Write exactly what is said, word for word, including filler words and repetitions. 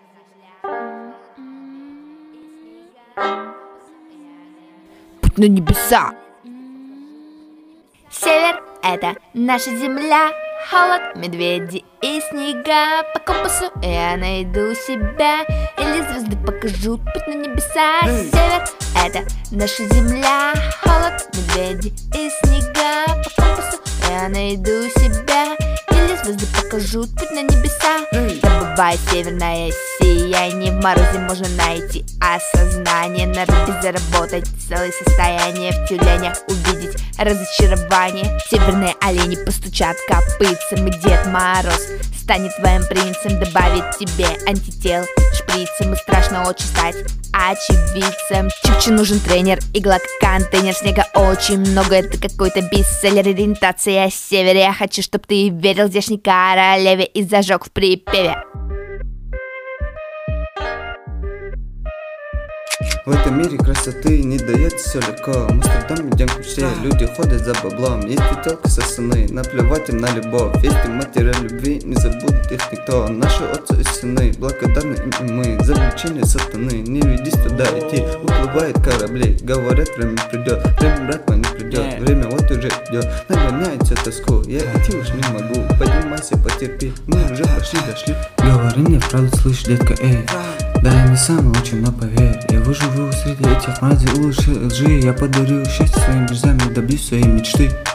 Путь на небеса. Север — это наша земля, холод, медведи и снега. По компасу я найду себя, или звезды покажут путь на небеса. Север — это наша земля, холод, медведи и снега. По компасу я найду себя, или звезды покажут путь на небеса. Добывай северное сияние, в морозе можно найти осознание. На рыбе заработать целое состояние, в тюленях увидеть разочарование. Северные олени постучат копытцем, и Дед Мороз станет твоим принцем, добавит тебе антител шприцем. И страшно очень стать очевидцем. Чукче нужен тренер, игла как контейнер. Снега очень много, это какой-то бестселлер. Ориентация север, я хочу, чтоб ты верил здешней королеве и зажег в припеве. В этом мире красоты не дается все легко. В Амстердам идем к мечте, люди ходят за баблом. Есть и телки сосаны, наплевать им на любовь. Есть и материал любви, не забудет их никто. Наши отцы и сыны, благодарны им и мы. За влечение сатаны, не ведись туда идти. Уплывает корабли, говорят, время придет. Время брать не придет, время вот уже идет. Нагоняется тоску, я идти уж не могу. Поднимайся, потерпи, мы уже почти дошли. Говори мне правду, слышь, детка, эй. Да, я не самый лучший, но поверь, я выживу среди этих фраз и лучшей лжи. Я подарю счастье своим друзьям и добьюсь своей мечты.